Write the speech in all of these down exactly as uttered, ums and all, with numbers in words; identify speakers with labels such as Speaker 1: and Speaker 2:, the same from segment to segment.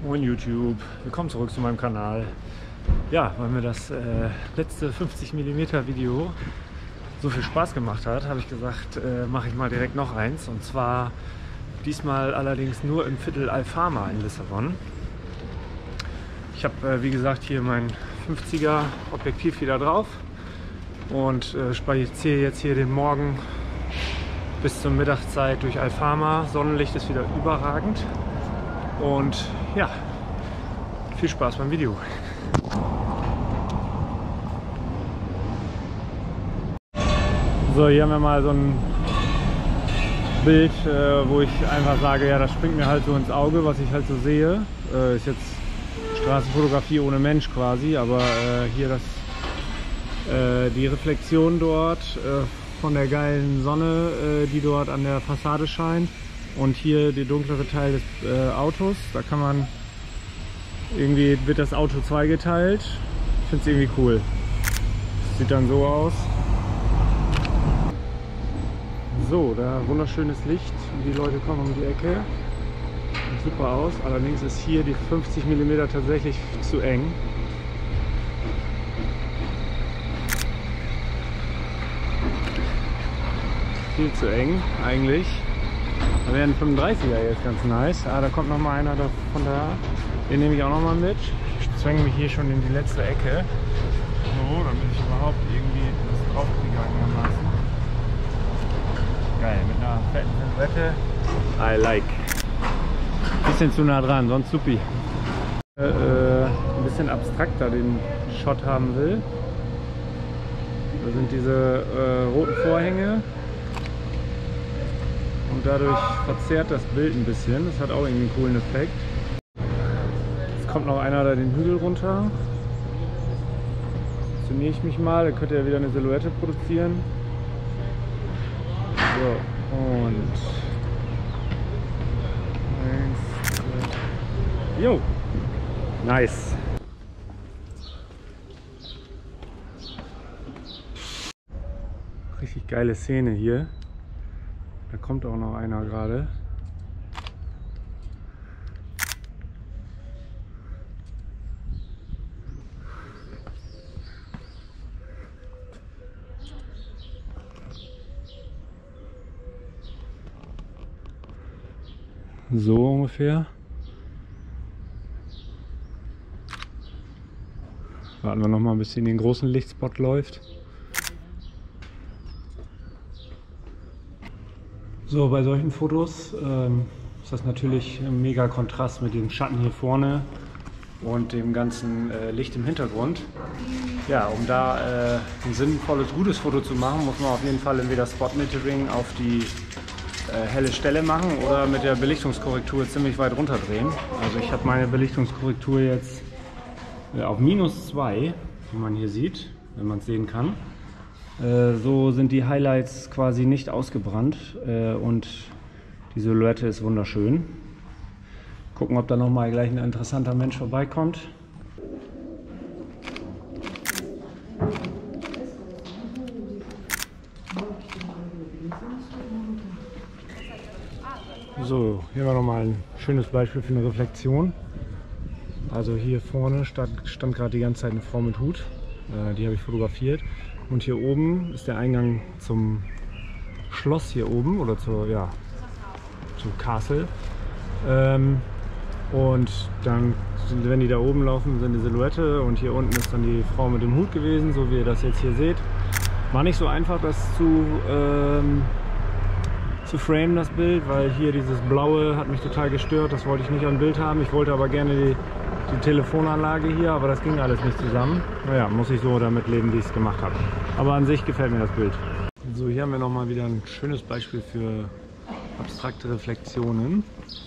Speaker 1: Moin YouTube, willkommen zurück zu meinem Kanal. Ja, weil mir das äh, letzte fünfzig Millimeter Video so viel Spaß gemacht hat, habe ich gesagt, äh, mache ich mal direkt noch eins. Und zwar diesmal allerdings nur im Viertel Alfama in Lissabon. Ich habe, äh, wie gesagt, hier mein fünfziger Objektiv wieder drauf und äh, spaziere jetzt hier den Morgen bis zur Mittagszeit durch Alfama. Sonnenlicht ist wieder überragend. Und ja, viel Spaß beim Video. So, hier haben wir mal so ein Bild, äh, wo ich einfach sage, ja, das springt mir halt so ins Auge, was ich halt so sehe. Äh, ist jetzt Straßenfotografie ohne Mensch quasi, aber äh, hier das, äh, die Reflexion dort äh, von der geilen Sonne, äh, die dort an der Fassade scheint. Und hier der dunklere Teil des äh, Autos, da kann man irgendwie, wird das Auto zweigeteilt. Ich finde es irgendwie cool. Sieht dann so aus. So, da wunderschönes Licht und die Leute kommen um die Ecke. Sieht super aus, allerdings ist hier die fünfzig Millimeter tatsächlich zu eng. Viel zu eng eigentlich. Da wären fünfunddreißiger jetzt ganz nice. Ah, da kommt noch mal einer da von da. Den nehme ich auch noch mal mit. Ich zwänge mich hier schon in die letzte Ecke. So, damit ich überhaupt irgendwie das draufkriege einigermaßen. Geil, mit einer fetten Silhouette. I like. Bisschen zu nah dran, sonst supi. Äh, äh, ein bisschen abstrakter den Shot haben will. Da sind diese äh, roten Vorhänge. Und dadurch verzerrt das Bild ein bisschen. Das hat auch irgendwie einen coolen Effekt. Jetzt kommt noch einer da den Hügel runter. Positioniere ich mich mal, dann könnte er wieder eine Silhouette produzieren. So, und eins, zwei. Jo! Nice! Richtig geile Szene hier. Da kommt auch noch einer gerade. So ungefähr. Warten wir noch mal, bis in den großen Lichtspot läuft. So, bei solchen Fotos ähm, ist das natürlich ein mega Kontrast mit dem Schatten hier vorne und dem ganzen äh, Licht im Hintergrund. Ja, um da äh, ein sinnvolles, gutes Foto zu machen, muss man auf jeden Fall entweder Spot Metering auf die äh, helle Stelle machen oder mit der Belichtungskorrektur ziemlich weit runterdrehen. Also ich habe meine Belichtungskorrektur jetzt äh, auf minus zwei, wie man hier sieht, wenn man es sehen kann. So sind die Highlights quasi nicht ausgebrannt und die Silhouette ist wunderschön. Gucken, ob da noch mal gleich ein interessanter Mensch vorbeikommt. So, hier war noch mal ein schönes Beispiel für eine Reflexion. Also hier vorne stand, stand gerade die ganze Zeit eine Frau mit Hut. Die habe ich fotografiert. Und hier oben ist der Eingang zum Schloss hier oben oder zur, ja, zum Castle. Ähm, und dann, wenn die da oben laufen, sind die Silhouette und hier unten ist dann die Frau mit dem Hut gewesen, so wie ihr das jetzt hier seht. War nicht so einfach, das zu, ähm, zu framen, das Bild, weil hier dieses Blaue hat mich total gestört. Das wollte ich nicht am Bild haben. Ich wollte aber gerne die die Telefonanlage hier, aber das ging alles nicht zusammen. Naja, muss ich so damit leben, wie ich es gemacht habe. Aber an sich gefällt mir das Bild. So, hier haben wir nochmal wieder ein schönes Beispiel für abstrakte Reflexionen.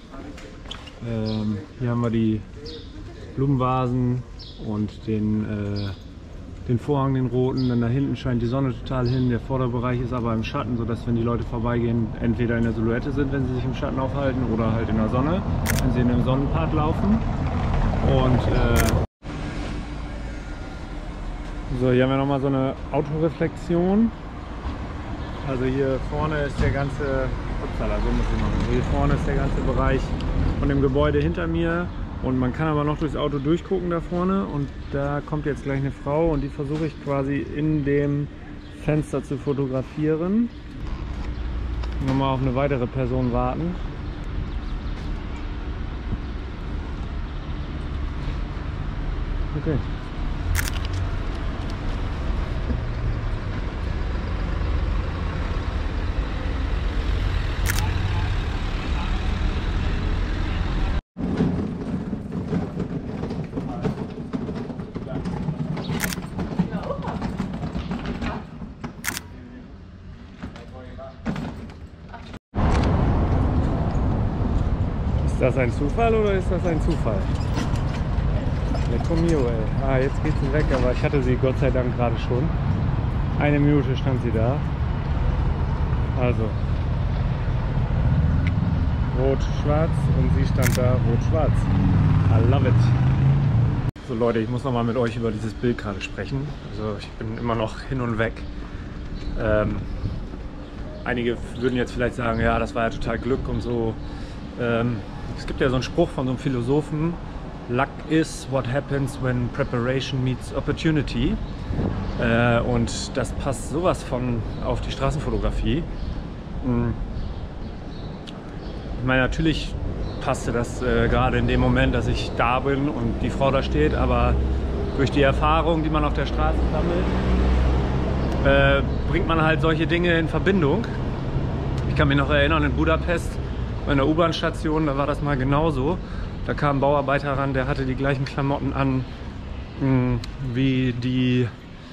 Speaker 1: Ähm, hier haben wir die Blumenvasen und den, äh, den Vorhang, den roten. Dann da hinten scheint die Sonne total hin. Der Vorderbereich ist aber im Schatten, sodass, wenn die Leute vorbeigehen, entweder in der Silhouette sind, wenn sie sich im Schatten aufhalten, oder halt in der Sonne, wenn sie in einem Sonnenpart laufen. Und äh so, hier haben wir nochmal so eine Autoreflexion. Also hier vorne ist der ganze, upsala, so muss ich machen. Hier vorne ist der ganze Bereich von dem Gebäude hinter mir Und man kann aber noch durchs Auto durchgucken da vorne und da kommt jetzt gleich eine Frau und die versuche ich quasi in dem Fenster zu fotografieren. Nochmal auf eine weitere Person warten. Okay. Ist das ein Zufall oder ist das ein Zufall? Lecco mio, ey. Ah, jetzt geht sie weg, aber ich hatte sie Gott sei Dank gerade schon. Eine Minute stand sie da. Also rot-schwarz und sie stand da rot-schwarz. I love it. So Leute, ich muss noch mal mit euch über dieses Bild gerade sprechen. Also ich bin immer noch hin und weg. Ähm, einige würden jetzt vielleicht sagen, ja, das war ja total Glück und so. Ähm, es gibt ja so einen Spruch von so einem Philosophen: Luck is what happens when preparation meets opportunity. Äh, und das passt sowas von auf die Straßenfotografie. Ich meine, natürlich passte das äh, gerade in dem Moment, dass ich da bin und die Frau da steht, aber durch die Erfahrung, die man auf der Straße sammelt, äh, bringt man halt solche Dinge in Verbindung. Ich kann mich noch erinnern, in Budapest, bei einer U-Bahn-Station, da war das mal genauso. Da kam ein Bauarbeiter ran, der hatte die gleichen Klamotten an mh, wie die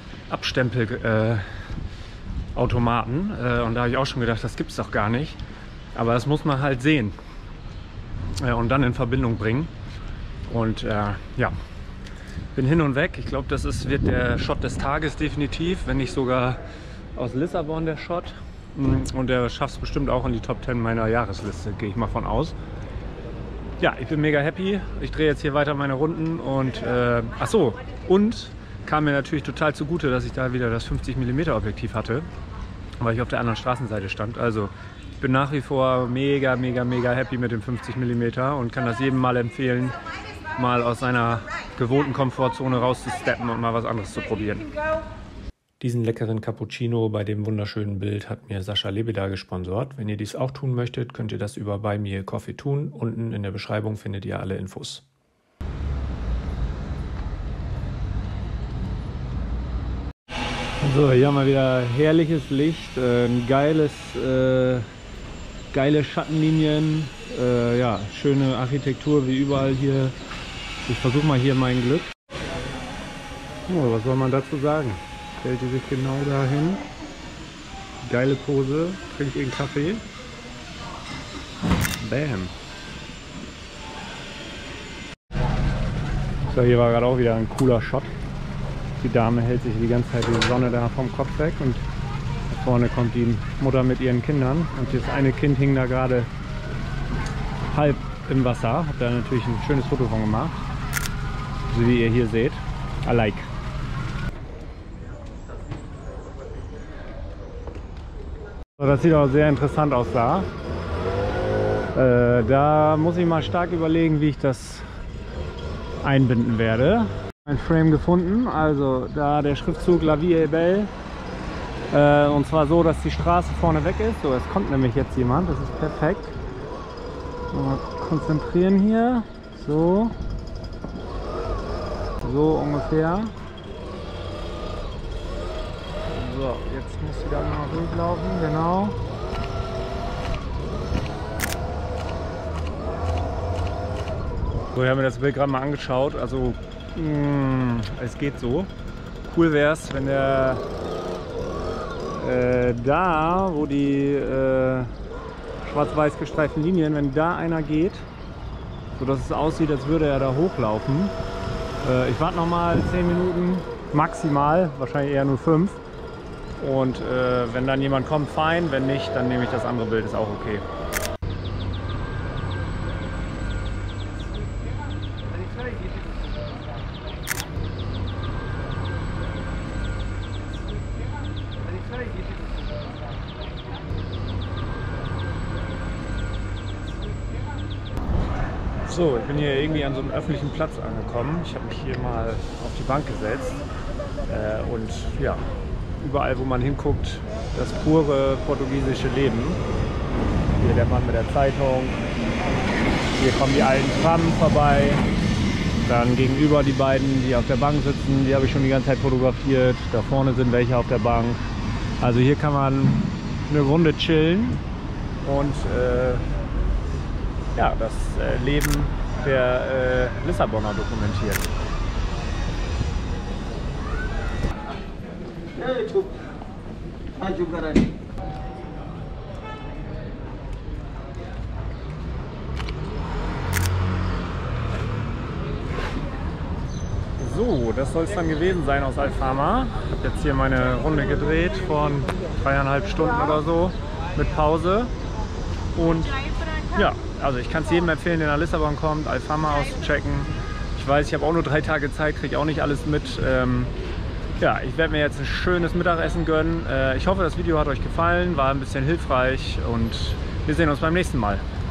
Speaker 1: Abstempelautomaten. Äh, äh, und da habe ich auch schon gedacht, das gibt's doch gar nicht. Aber das muss man halt sehen äh, und dann in Verbindung bringen. Und äh, ja, bin hin und weg. Ich glaube, das ist, wird der Shot des Tages definitiv, wenn nicht sogar aus Lissabon der Shot. Und der schafft es bestimmt auch in die Top zehn meiner Jahresliste, gehe ich mal von aus. Ja, ich bin mega happy. Ich drehe jetzt hier weiter meine Runden und äh, ach so, und kam mir natürlich total zugute, dass ich da wieder das fünfzig Millimeter Objektiv hatte, weil ich auf der anderen Straßenseite stand. Also ich bin nach wie vor mega, mega, mega happy mit dem fünfzig Millimeter und kann das jedem mal empfehlen, mal aus seiner gewohnten Komfortzone rauszusteppen und mal was anderes zu probieren. Diesen leckeren Cappuccino bei dem wunderschönen Bild hat mir Sascha Lebeda gesponsort. Wenn ihr dies auch tun möchtet, könnt ihr das über Buy Me a Coffee tun. Unten in der Beschreibung findet ihr alle Infos. So, hier haben wir wieder herrliches Licht, äh, ein geiles, äh, geile Schattenlinien, äh, ja, schöne Architektur wie überall hier. Ich versuche mal hier mein Glück. Oh, was soll man dazu sagen? Stellt die sich genau dahin. Geile Pose, trinkt ihren Kaffee. Bam. So, hier war gerade auch wieder ein cooler Shot. Die Dame hält sich die ganze Zeit die Sonne da vom Kopf weg und da vorne kommt die Mutter mit ihren Kindern und das eine Kind hing da gerade halb im Wasser. Hab da natürlich ein schönes Foto von gemacht, so wie ihr hier seht. I like. Das sieht auch sehr interessant aus da. Äh, da muss ich mal stark überlegen, wie ich das einbinden werde. Ein Frame gefunden, also da der Schriftzug La Vie est Belle. Äh, und zwar so, dass die Straße vorne weg ist. So, es kommt nämlich jetzt jemand, das ist perfekt. Mal konzentrieren hier. So. So ungefähr. So, jetzt muss sie da noch durchlaufen, genau. So, ich habe mir das Bild gerade mal angeschaut, also mh, es geht so. Cool wäre es, wenn der äh, da, wo die äh, schwarz-weiß gestreiften Linien, wenn da einer geht, so dass es aussieht, als würde er da hochlaufen. Äh, ich warte noch mal zehn Minuten, maximal, wahrscheinlich eher nur fünf. Und äh, wenn dann jemand kommt, fein, wenn nicht, dann nehme ich das andere Bild, ist auch okay. So, ich bin hier irgendwie an so einem öffentlichen Platz angekommen. Ich habe mich hier mal auf die Bank gesetzt. Äh, und ja, überall, wo man hinguckt, das pure portugiesische Leben. Hier der Mann mit der Zeitung. Hier kommen die alten Trammen vorbei. Dann gegenüber die beiden, die auf der Bank sitzen, die habe ich schon die ganze Zeit fotografiert. Da vorne sind welche auf der Bank. Also hier kann man eine Runde chillen und äh, ja, das äh, Leben der äh, Lissabonner dokumentieren. So, das soll es dann gewesen sein aus Alfama. Ich habe jetzt hier meine Runde gedreht von dreieinhalb Stunden oder so mit Pause. Und ja, also ich kann es jedem empfehlen, der nach Lissabon kommt, Alfama auszuchecken. Ich weiß, ich habe auch nur drei Tage Zeit, kriege auch nicht alles mit. Ähm, ja, ich werde mir jetzt ein schönes Mittagessen gönnen. Äh, ich hoffe, das Video hat euch gefallen, war ein bisschen hilfreich und wir sehen uns beim nächsten Mal.